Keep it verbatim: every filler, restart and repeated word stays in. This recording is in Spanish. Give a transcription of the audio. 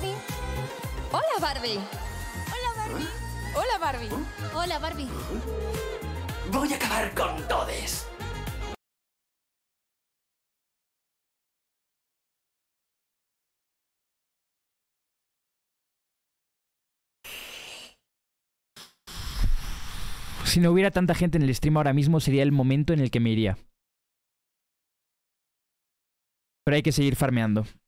Barbie. Hola, Barbie. Hola, Barbie. Hola, Barbie. Hola, Barbie. Voy a acabar con todes. Si no hubiera tanta gente en el stream ahora mismo, sería el momento en el que me iría. Pero hay que seguir farmeando.